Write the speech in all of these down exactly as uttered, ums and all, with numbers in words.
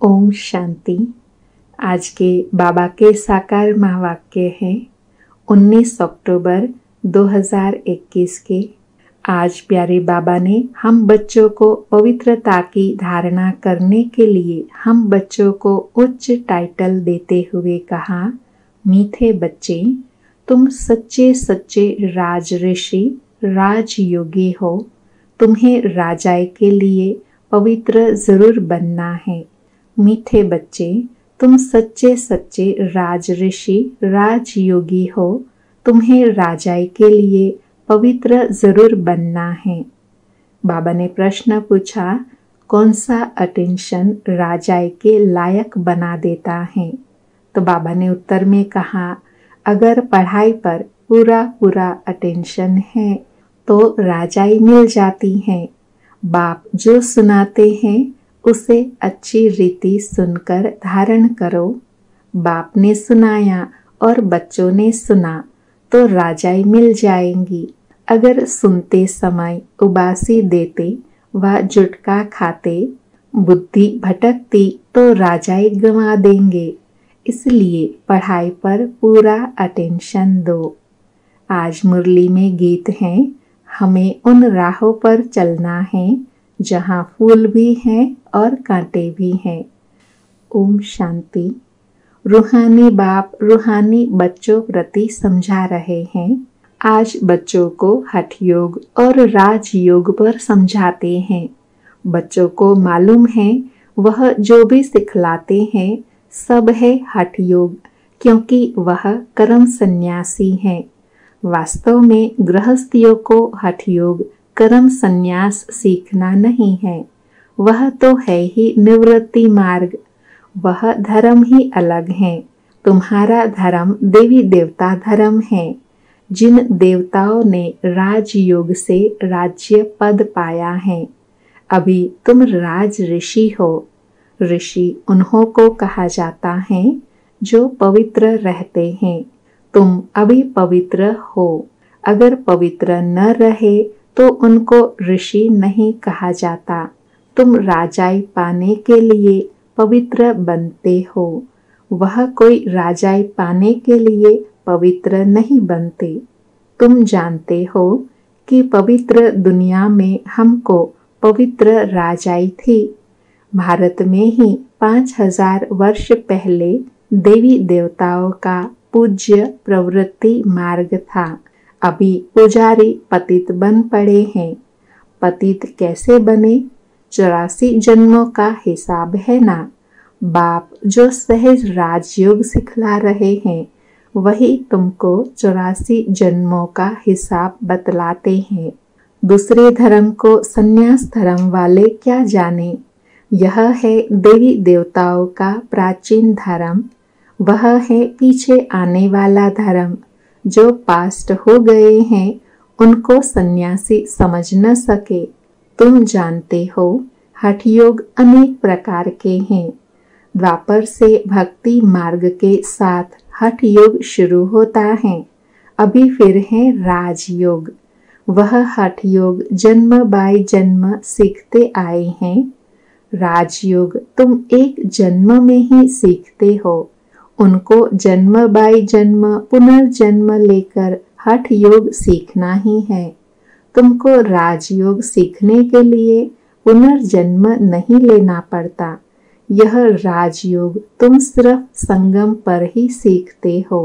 ओम शांति। आज के बाबा के साकार महावाक्य हैं उन्नीस अक्टूबर दो हज़ार इक्कीस के। आज प्यारे बाबा ने हम बच्चों को पवित्रता की धारणा करने के लिए हम बच्चों को उच्च टाइटल देते हुए कहा, मीठे बच्चे, तुम सच्चे सच्चे राज ऋषि राजयोगी हो। तुम्हें राजाए के लिए पवित्र जरूर बनना है। मीठे बच्चे, तुम सच्चे सच्चे राज ऋषि राजयोगी हो। तुम्हें राजाए के लिए पवित्र जरूर बनना है। बाबा ने प्रश्न पूछा, कौन सा अटेंशन राजाए के लायक बना देता है? तो बाबा ने उत्तर में कहा, अगर पढ़ाई पर पूरा पूरा अटेंशन है तो राजाई मिल जाती है। बाप जो सुनाते हैं उसे अच्छी रीति सुनकर धारण करो। बाप ने सुनाया और बच्चों ने सुना तो राजाई मिल जाएंगी। अगर सुनते समय उबासी देते व जुटका खाते, बुद्धि भटकती तो राजाई गंवा देंगे। इसलिए पढ़ाई पर पूरा अटेंशन दो। आज मुरली में गीत है, हमें उन राहों पर चलना है जहाँ फूल भी हैं और कांटे भी हैं। ओम शांति। रूहानी बाप रूहानी बच्चों प्रति समझा रहे हैं। आज बच्चों को हठ योग और राजयोग पर समझाते हैं। बच्चों को मालूम है वह जो भी सिखलाते हैं सब है हठ योग, क्योंकि वह कर्म सन्यासी है। वास्तव में गृहस्थियों को हठ योग कर्म संन्यास सीखना नहीं है, वह तो है ही निवृत्ति मार्ग। वह धर्म ही अलग है। तुम्हारा धर्म देवी देवता धर्म है। जिन देवताओं ने राजयोग से राज्य पद पाया है, अभी तुम राज ऋषि हो। ऋषि उन्हों को कहा जाता है जो पवित्र रहते हैं। तुम अभी पवित्र हो। अगर पवित्र न रहे तो उनको ऋषि नहीं कहा जाता। तुम राजाई पाने के लिए पवित्र बनते हो। वह कोई राजाई पाने के लिए पवित्र नहीं बनते। तुम जानते हो कि पवित्र दुनिया में हमको पवित्र राजाई थी। भारत में ही पाँच हजार वर्ष पहले देवी देवताओं का पूज्य प्रवृत्ति मार्ग था। अभी पुजारी पतित बन पड़े हैं। पतित कैसे बने? चौरासी जन्मों का हिसाब है ना। बाप जो सहज राजयोग सिखला रहे हैं वही तुमको चौरासी जन्मों का हिसाब बतलाते हैं। दूसरे धर्म को संन्यास धर्म वाले क्या जाने। यह है देवी देवताओं का प्राचीन धर्म। वह है पीछे आने वाला धर्म। जो पास्ट हो गए हैं उनको सन्यासी समझ न सके। तुम जानते हो हठ योग अनेक प्रकार के हैं। द्वापर से भक्ति मार्ग के साथ हठ योग शुरू होता है। अभी फिर है राजयोग। वह हठ योग जन्म बाय जन्म सीखते आए हैं। राजयोग तुम एक जन्म में ही सीखते हो। उनको जन्म बाय जन्म पुनर्जन्म लेकर हठ योग सीखना ही है। तुमको राजयोग सीखने के लिए पुनर्जन्म नहीं लेना पड़ता। यह राजयोग तुम सिर्फ संगम पर ही सीखते हो।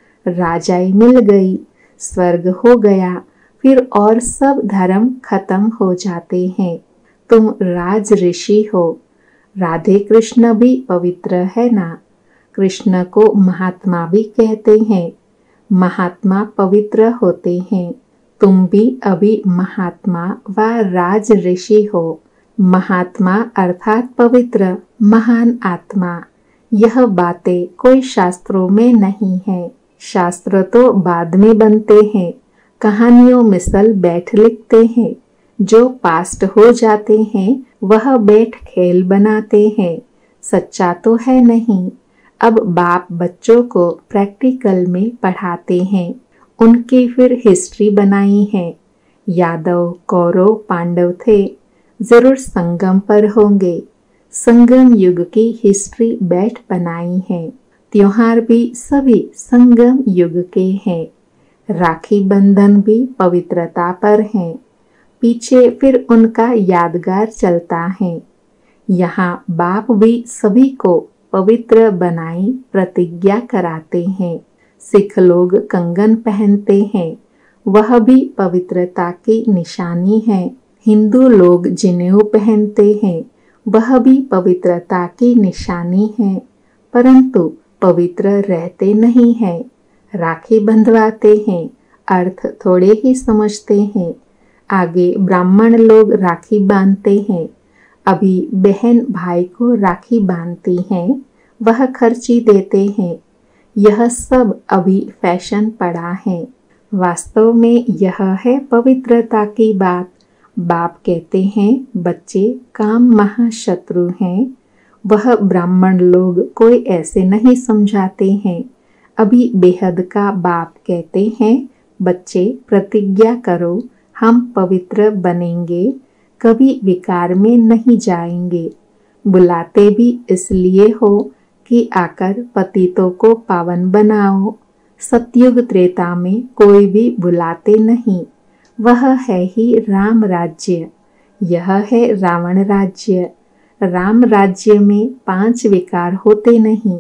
राजाई मिल गई, स्वर्ग हो गया, फिर और सब धर्म खत्म हो जाते हैं। तुम राज ऋषि हो। राधे कृष्ण भी पवित्र है ना। कृष्ण को महात्मा भी कहते हैं। महात्मा पवित्र होते हैं। तुम भी अभी महात्मा व राज ऋषि हो। महात्मा अर्थात पवित्र, महान आत्मा। यह बातें कोई शास्त्रों में नहीं है। शास्त्र तो बाद में बनते हैं। कहानियों मिसल बैठ लिखते हैं। जो पास्ट हो जाते हैं वह बैठ खेल बनाते हैं। सच्चा तो है नहीं। अब बाप बच्चों को प्रैक्टिकल में पढ़ाते हैं। उनकी फिर हिस्ट्री बनाई है। यादव कौरव पांडव थे, जरूर संगम पर होंगे। संगम युग की हिस्ट्री बैठ बनाई है। त्योहार भी सभी संगम युग के हैं। राखी बंधन भी पवित्रता पर है, पीछे फिर उनका यादगार चलता है। यहाँ बाप भी सभी को पवित्र बनाई प्रतिज्ञा कराते हैं। सिख लोग कंगन पहनते हैं, वह भी पवित्रता की निशानी है। हिंदू लोग जनेऊ पहनते हैं, वह भी पवित्रता की निशानी है, परंतु पवित्र रहते नहीं हैं। राखी बंधवाते हैं, अर्थ थोड़े ही समझते हैं। आगे ब्राह्मण लोग राखी बांधते हैं, अभी बहन भाई को राखी बांधती हैं, वह खर्ची देते हैं। यह सब अभी फैशन पड़ा है। वास्तव में यह है पवित्रता की बात। बाप कहते हैं बच्चे काम महाशत्रु हैं। वह ब्राह्मण लोग कोई ऐसे नहीं समझाते हैं। अभी बेहद का बाप कहते हैं बच्चे प्रतिज्ञा करो, हम पवित्र बनेंगे, कभी विकार में नहीं जाएंगे। बुलाते भी इसलिए हो कि आकर पतितों को पावन बनाओ। सतयुग त्रेता में कोई भी बुलाते नहीं, वह है ही राम राज्य। यह है रावण राज्य। राम राज्य में पांच विकार होते नहीं,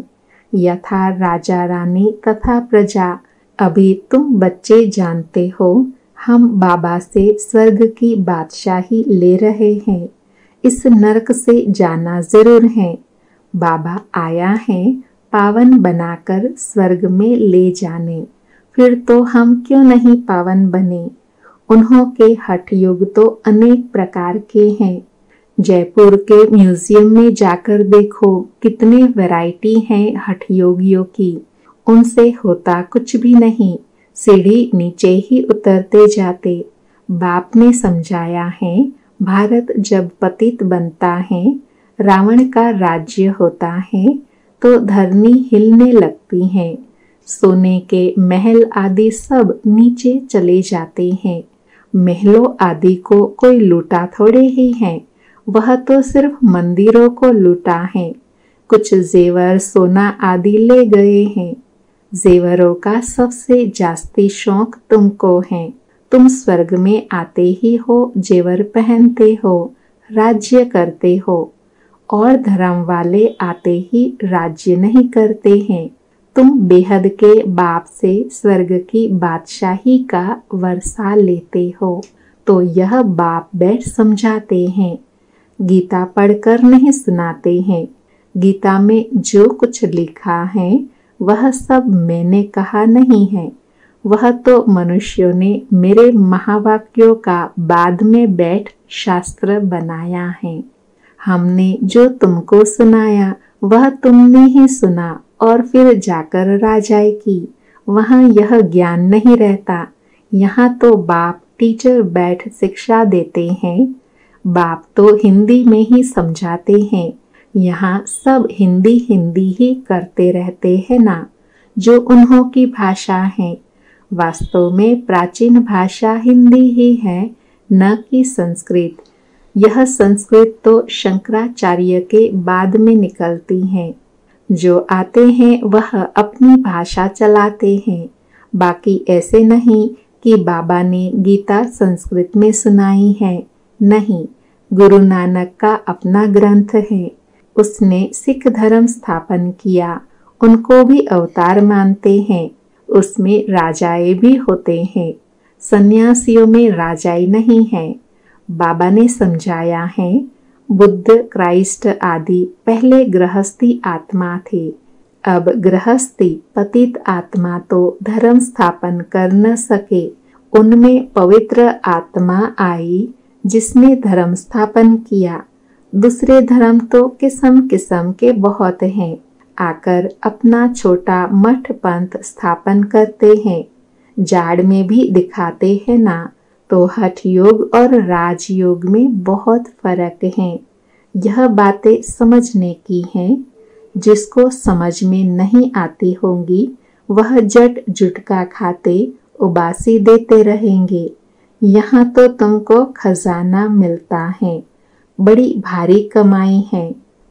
यथा राजा रानी तथा प्रजा। अभी तुम बच्चे जानते हो, हम बाबा से स्वर्ग की बादशाही ले रहे हैं। इस नरक से जाना जरूर है। बाबा आया है पावन बनाकर स्वर्ग में ले जाने, फिर तो हम क्यों नहीं पावन बने। उन्हों के हठ योग तो अनेक प्रकार के हैं। जयपुर के म्यूजियम में जाकर देखो, कितने वैरायटी हैं हठ योगियों की। उनसे होता कुछ भी नहीं, सीढ़ी नीचे ही उतरते जाते। बाप ने समझाया है, भारत जब पतित बनता है, रावण का राज्य होता है, तो धरनी हिलने लगती है। सोने के महल आदि सब नीचे चले जाते हैं। महलों आदि को कोई लूटा थोड़े ही है, वह तो सिर्फ मंदिरों को लूटा है। कुछ जेवर सोना आदि ले गए हैं। जेवरों का सबसे जास्ती शौक तुमको है। तुम स्वर्ग में आते ही हो, जेवर पहनते हो, राज्य करते हो, और धर्म वाले आते ही राज्य नहीं करते हैं। तुम बेहद के बाप से स्वर्ग की बादशाही का वर्षा लेते हो, तो यह बाप बैठ समझाते हैं। गीता पढ़कर नहीं सुनाते हैं। गीता में जो कुछ लिखा है वह सब मैंने कहा नहीं है, वह तो मनुष्यों ने मेरे महावाक्यों का बाद में बैठ शास्त्र बनाया है। हमने जो तुमको सुनाया वह तुमने ही सुना और फिर जाकर राजाए की। वहाँ यह ज्ञान नहीं रहता। यहाँ तो बाप टीचर बैठ शिक्षा देते हैं। बाप तो हिंदी में ही समझाते हैं। यहाँ सब हिंदी हिंदी ही करते रहते हैं ना, जो उन्हों की भाषा है। वास्तव में प्राचीन भाषा हिंदी ही है, न कि संस्कृत। यह संस्कृत तो शंकराचार्य के बाद में निकलती है। जो आते हैं वह अपनी भाषा चलाते हैं। बाकी ऐसे नहीं कि बाबा ने गीता संस्कृत में सुनाई है। नहीं, गुरु नानक का अपना ग्रंथ है। उसने सिख धर्म स्थापन किया। उनको भी अवतार मानते हैं। उसमें राजाएं भी होते हैं। सन्यासियों में राजाई नहीं है। बाबा ने समझाया है, बुद्ध, क्राइस्ट आदि पहले गृहस्थी आत्मा थे। अब गृहस्थी पतित आत्मा तो धर्म स्थापन कर न सके। उनमें पवित्र आत्मा आई जिसने धर्म स्थापन किया। दूसरे धर्म तो किस्म किस्म के बहुत हैं, आकर अपना छोटा मठ पंथ स्थापन करते हैं। जाड़ में भी दिखाते हैं ना। तो हठ योग और राजयोग में बहुत फर्क है। यह बातें समझने की हैं। जिसको समझ में नहीं आती होंगी वह जट जुटका खाते उबासी देते रहेंगे। यहाँ तो तुमको खजाना मिलता है, बड़ी भारी कमाई है।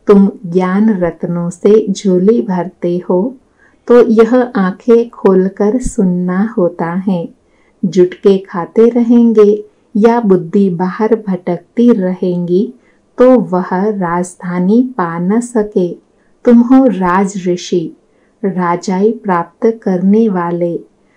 तुम ज्ञान रत्नों से झोली भरते हो तो यह आंखें खोलकर सुनना होता है। जुट के खाते रहेंगे या बुद्धि बाहर भटकती रहेंगी तो वह राजधानी पा न सके। तुम हो राज ऋषि, राजाई प्राप्त करने वाले।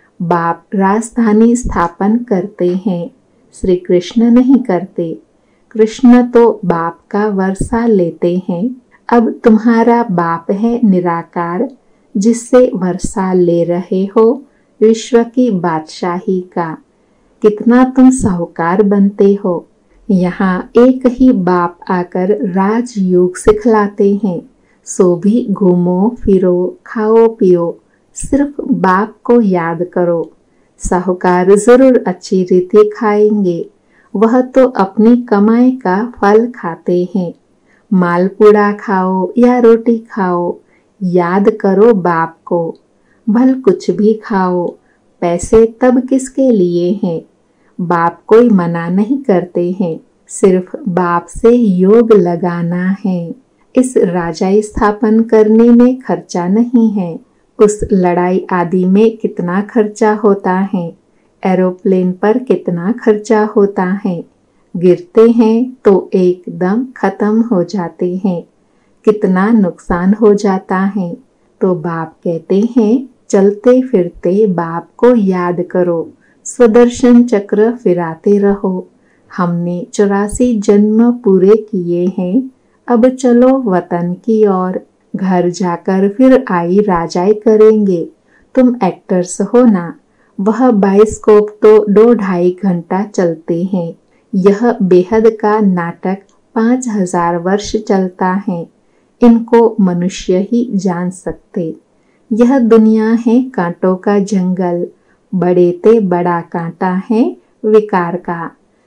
बाप राजधानी स्थापन करते हैं, श्री कृष्ण नहीं करते। कृष्ण तो बाप का वर्षा लेते हैं। अब तुम्हारा बाप है निराकार, जिससे वर्षा ले रहे हो विश्व की बादशाही का। कितना तुम साहूकार बनते हो। यहाँ एक ही बाप आकर राजयोग सिखलाते हैं। सो भी घूमो फिरो खाओ पियो, सिर्फ बाप को याद करो। साहूकार जरूर अच्छी रीति खाएंगे, वह तो अपनी कमाई का फल खाते हैं। मालपुड़ा खाओ या रोटी खाओ, याद करो बाप को। भल कुछ भी खाओ, पैसे तब किसके लिए हैं। बाप कोई मना नहीं करते हैं, सिर्फ बाप से योग लगाना है। इस राजाई स्थापन करने में खर्चा नहीं है। उस लड़ाई आदि में कितना खर्चा होता है, एरोप्लेन पर कितना खर्चा होता है। गिरते हैं तो एकदम खत्म हो जाते हैं, कितना नुकसान हो जाता है। तो बाप कहते हैं चलते फिरते बाप को याद करो, स्वदर्शन चक्र फिराते रहो। हमने चौरासी जन्म पूरे किए हैं, अब चलो वतन की ओर। घर जाकर फिर आई राजाई करेंगे। तुम एक्टर्स हो ना, वह बाइस्कोप तो दो ढाई घंटा चलते हैं। यह बेहद का नाटक पाँच हजार वर्ष चलता है। इनको मनुष्य ही जान सकते। यह दुनिया है कांटों का जंगल, बड़े ते बड़ा कांटा है विकार का,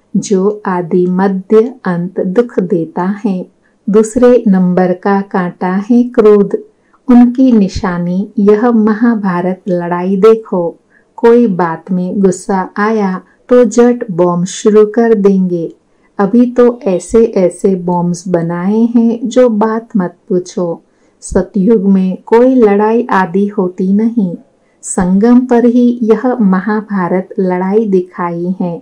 जो आदि मध्य अंत दुख देता है। दूसरे नंबर का कांटा है क्रोध। उनकी निशानी यह महाभारत लड़ाई देखो। कोई बात में गुस्सा आया तो जट बॉम्ब शुरू कर देंगे। अभी तो ऐसे ऐसे बॉम्ब्स बनाए हैं जो बात मत पूछो। सतयुग में कोई लड़ाई आदि होती नहीं, संगम पर ही यह महाभारत लड़ाई दिखाई है।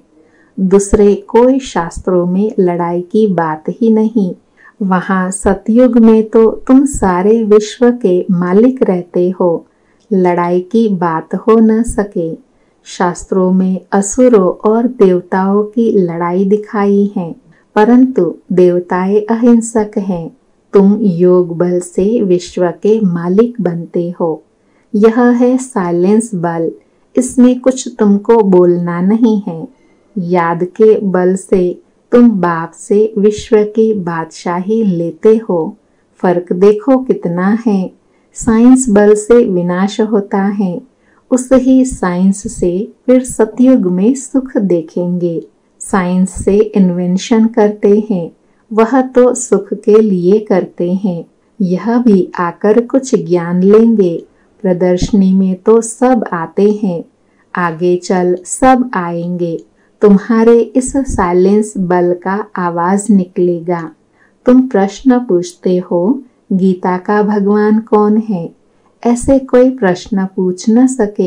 दूसरे कोई शास्त्रों में लड़ाई की बात ही नहीं। वहाँ सतयुग में तो तुम सारे विश्व के मालिक रहते हो, लड़ाई की बात हो न सके। शास्त्रों में असुरों और देवताओं की लड़ाई दिखाई है, परंतु देवताएं अहिंसक हैं। तुम योग बल से विश्व के मालिक बनते हो। यह है साइलेंस बल, इसमें कुछ तुमको बोलना नहीं है। याद के बल से तुम बाप से विश्व की बादशाही लेते हो। फर्क देखो कितना है। साइंस बल से विनाश होता है, उस ही साइंस से फिर सतयुग में सुख देखेंगे। साइंस से इन्वेंशन करते हैं, वह तो सुख के लिए करते हैं। यह भी आकर कुछ ज्ञान लेंगे। प्रदर्शनी में तो सब आते हैं, आगे चल सब आएंगे। तुम्हारे इस साइलेंस बल का आवाज निकलेगा। तुम प्रश्न पूछते हो गीता का भगवान कौन है। ऐसे कोई प्रश्न पूछ न सके।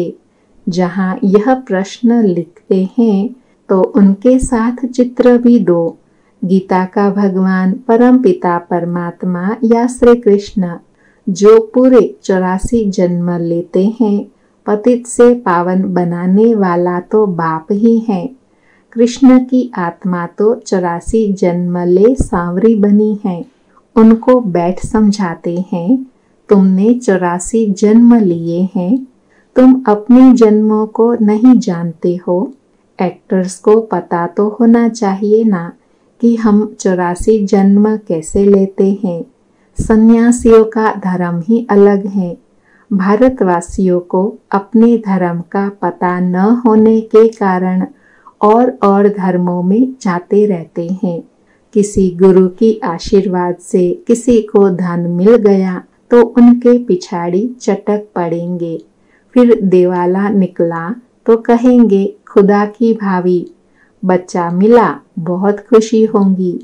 जहाँ यह प्रश्न लिखते हैं तो उनके साथ चित्र भी दो। गीता का भगवान परम पिता परमात्मा या श्री कृष्ण, जो पूरे चौरासी जन्म लेते हैं, पतित से पावन बनाने वाला तो बाप ही है। कृष्ण की आत्मा तो चौरासी जन्म ले सांवरी बनी है। उनको बैठ समझाते हैं, तुमने चौरासी जन्म लिए हैं, तुम अपने जन्मों को नहीं जानते हो। एक्टर्स को पता तो होना चाहिए ना कि हम चौरासी जन्म कैसे लेते हैं। सन्यासियों का धर्म ही अलग है। भारतवासियों को अपने धर्म का पता न होने के कारण और और धर्मों में जाते रहते हैं। किसी गुरु की आशीर्वाद से किसी को धन मिल गया तो उनके पिछाड़ी चटक पड़ेंगे। फिर दिवाला निकला तो कहेंगे खुदा की भावी, बच्चा मिला बहुत खुशी होंगी।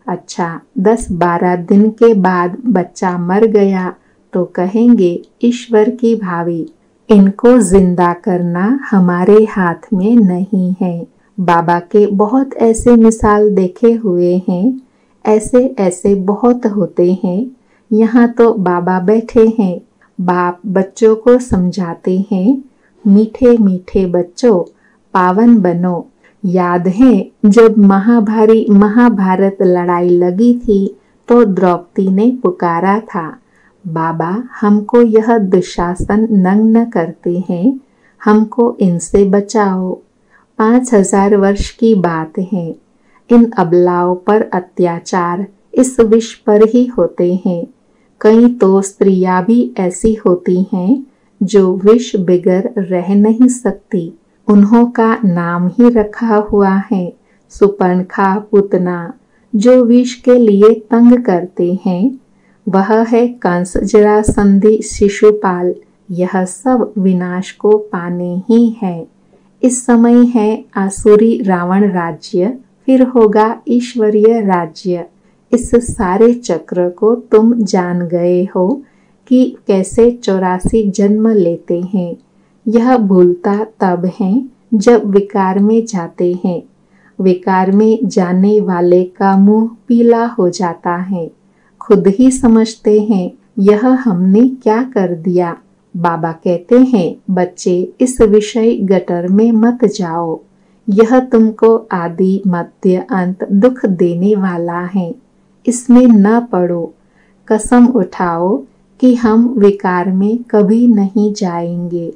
अच्छा, दस बारह दिन के बाद बच्चा मर गया तो कहेंगे ईश्वर की भावी। इनको जिंदा करना हमारे हाथ में नहीं है। बाबा के बहुत ऐसे मिसाल देखे हुए हैं, ऐसे ऐसे बहुत होते हैं। यहाँ तो बाबा बैठे हैं, बाप बच्चों को समझाते हैं, मीठे मीठे बच्चों पावन बनो। याद है जब महाभारी महाभारत लड़ाई लगी थी तो द्रौपदी ने पुकारा था, बाबा हमको यह दुशासन नग्न करते हैं, हमको इनसे बचाओ। पाँच हजार वर्ष की बात है। इन अबलाओं पर अत्याचार इस विश्व पर ही होते हैं। कई तो स्त्रियां भी ऐसी होती हैं जो विष बिगर रह नहीं सकती। उन्हों का नाम ही रखा हुआ है सुपर्णखा पुतना। जो विष के लिए तंग करते हैं वह है कंस जरासंधि शिशुपाल। यह सब विनाश को पाने ही है। इस समय है आसुरी रावण राज्य, फिर होगा ईश्वरीय राज्य। इस सारे चक्र को तुम जान गए हो कि कैसे चौरासी जन्म लेते हैं। यह भूलता तब है जब विकार में जाते हैं। विकार में जाने वाले का मुंह पीला हो जाता है। खुद ही समझते हैं यह हमने क्या कर दिया। बाबा कहते हैं बच्चे इस विषय गटर में मत जाओ, यह तुमको आदि मध्य अंत दुख देने वाला है, इसमें न पड़ो। कसम उठाओ कि हम विकार में कभी नहीं जाएंगे।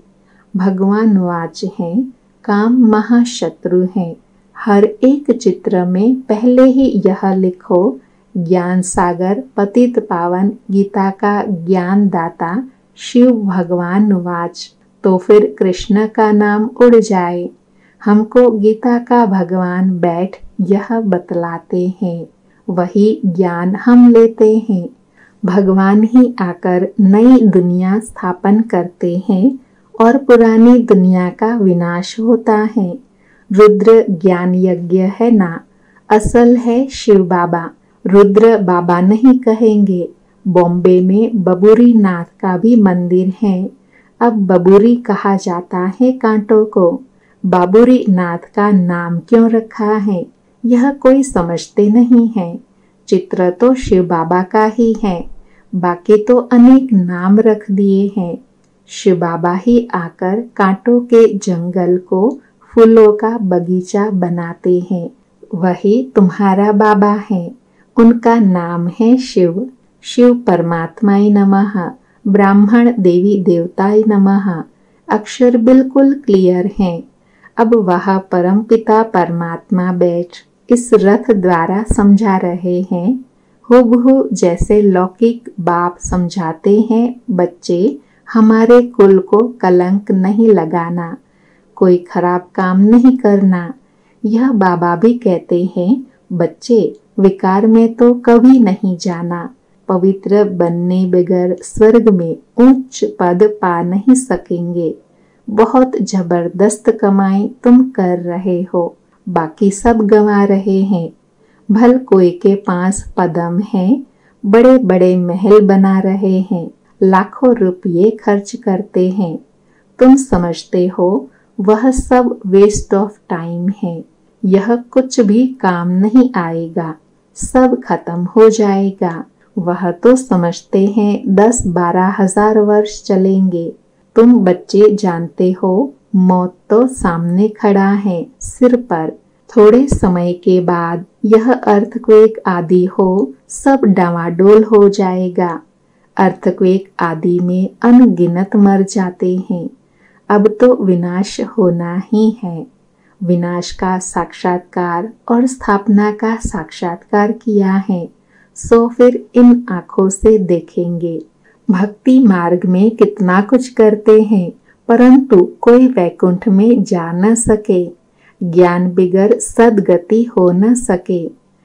भगवान वाच हैं, काम महाशत्रु है। हर एक चित्र में पहले ही यह लिखो, ज्ञान सागर पतित पावन गीता का ज्ञान दाता शिव भगवान वाच, तो फिर कृष्ण का नाम उड़ जाए। हमको गीता का भगवान बैठ यह बतलाते हैं, वही ज्ञान हम लेते हैं। भगवान ही आकर नई दुनिया स्थापन करते हैं और पुरानी दुनिया का विनाश होता है। रुद्र ज्ञान यज्ञ है ना, असल है शिव बाबा। रुद्र बाबा नहीं कहेंगे। बॉम्बे में बबूरी नाथ का भी मंदिर है। अब बबूरी कहा जाता है कांटों को। बाबूरी नाथ का नाम क्यों रखा है यह कोई समझते नहीं है। चित्र तो शिव बाबा का ही है, बाकी तो अनेक नाम रख दिए हैं। शिव बाबा ही आकर कांटों के जंगल को फूलों का बगीचा बनाते हैं। वही तुम्हारा बाबा है, उनका नाम है शिव। शिव परमात्माय नमः, ब्राह्मण देवी देवताय नमः। अक्षर बिल्कुल क्लियर हैं। अब वह परम पिता परमात्मा बैठ इस रथ द्वारा समझा रहे हैं। हुबहू जैसे लौकिक बाप समझाते हैं, बच्चे हमारे कुल को कलंक नहीं लगाना, कोई खराब काम नहीं करना। यह बाबा भी कहते हैं, बच्चे विकार में तो कभी नहीं जाना। पवित्र बनने बगैर स्वर्ग में उच्च पद पा नहीं सकेंगे। बहुत जबरदस्त कमाई तुम कर रहे हो, बाकी सब गंवा रहे हैं। भल कोई के पास पदम है, बड़े बड़े महल बना रहे हैं, लाखों रुपये खर्च करते हैं। तुम समझते हो वह सब वेस्ट ऑफ टाइम है। यह कुछ भी काम नहीं आएगा, सब खत्म हो जाएगा। वह तो समझते हैं दस बारह हजार वर्ष चलेंगे। तुम बच्चे जानते हो मौत तो सामने खड़ा है सिर पर। थोड़े समय के बाद यह अर्थक्वेक आदि हो सब डावाडोल हो जाएगा। अर्थक्वेक आदि में अनगिनत मर जाते हैं। अब तो विनाश होना ही है। विनाश का साक्षात्कार और स्थापना का साक्षात्कार किया है, सो फिर इन आँखों से देखेंगे। भक्ति मार्ग में कितना कुछ करते हैं, परंतु कोई वैकुंठ में जा न सके। ज्ञान बिगर सदगति हो न सके।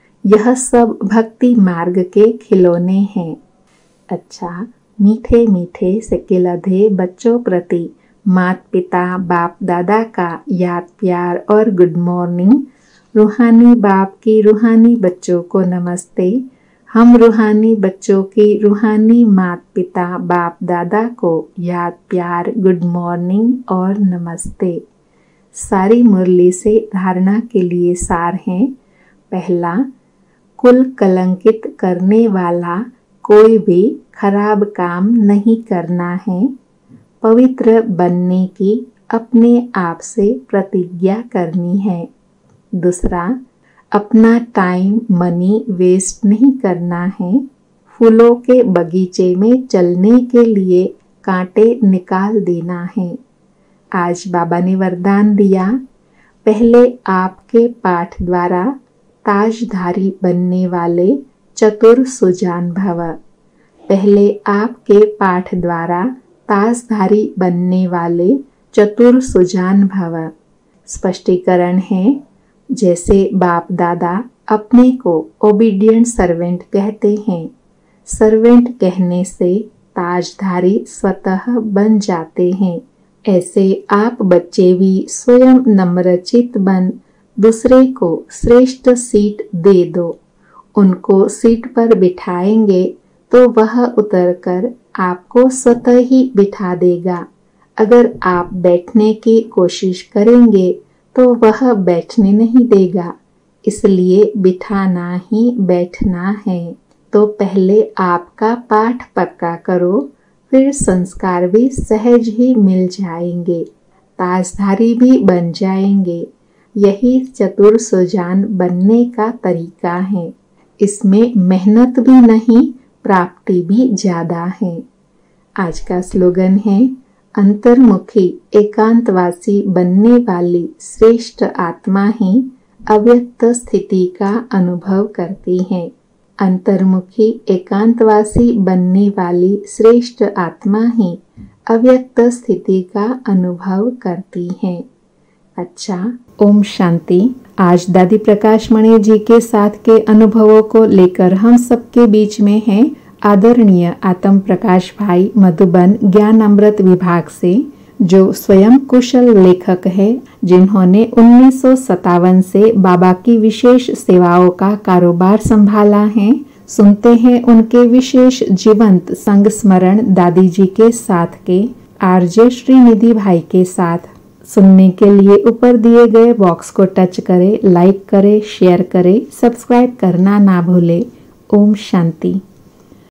यह सब भक्ति मार्ग के खिलौने हैं। अच्छा, मीठे मीठे सिकिलधे बच्चों प्रति माता पिता बाप दादा का याद प्यार और गुड मॉर्निंग। रूहानी बाप की रूहानी बच्चों को नमस्ते। हम रूहानी बच्चों की रूहानी माता पिता बाप दादा को याद प्यार गुड मॉर्निंग और नमस्ते। सारी मुरली से धारणा के लिए सार हैं। पहला, कुल कलंकित करने वाला कोई भी खराब काम नहीं करना है। पवित्र बनने की अपने आप से प्रतिज्ञा करनी है। दूसरा, अपना टाइम मनी वेस्ट नहीं करना है। फूलों के बगीचे में चलने के लिए कांटे निकाल देना है। आज बाबा ने वरदान दिया, पहले आपके पाठ द्वारा ताजधारी बनने वाले चतुर सुजान भव। पहले आपके पाठ द्वारा ताजधारी बनने वाले चतुर सुजान भव। स्पष्टीकरण है, जैसे बाप दादा अपने को ओबीडियंट सर्वेंट कहते हैं। सर्वेंट कहने से ताजधारी स्वतः बन जाते हैं। ऐसे आप बच्चे भी स्वयं नम्रचित बन दूसरे को श्रेष्ठ सीट दे दो। उनको सीट पर बिठाएंगे तो वह उतरकर आपको स्वतः ही बिठा देगा। अगर आप बैठने की कोशिश करेंगे तो वह बैठने नहीं देगा। इसलिए बिठाना ही बैठना है। तो पहले आपका पाठ पक्का करो, फिर संस्कार भी सहज ही मिल जाएंगे, ताजधारी भी बन जाएंगे। यही चतुर सुजान बनने का तरीका है। इसमें मेहनत भी नहीं, प्राप्ति भी ज्यादा है। आज का स्लोगन है, अंतर्मुखी एकांतवासी बनने वाली श्रेष्ठ आत्मा ही अव्यक्त स्थिति का अनुभव करती है। अंतर्मुखी एकांतवासी बनने वाली श्रेष्ठ आत्मा ही अव्यक्त स्थिति का अनुभव करती है। अच्छा, ओम शांति। आज दादी प्रकाश मणि जी के साथ के अनुभवों को लेकर हम सबके बीच में हैं आदरणीय आत्म प्रकाश भाई मधुबन ज्ञान अमृत विभाग से, जो स्वयं कुशल लेखक है, जिन्होंने उन्नीस सौ सत्तावन से बाबा की विशेष सेवाओं का कारोबार संभाला है। सुनते हैं उनके विशेष जीवंत संग स्मरण दादी जी के साथ के आरजे श्रीनिधि भाई के साथ। सुनने के लिए ऊपर दिए गए बॉक्स को टच करें, लाइक करें, शेयर करें, सब्सक्राइब करना ना भूलें। ओम शांति।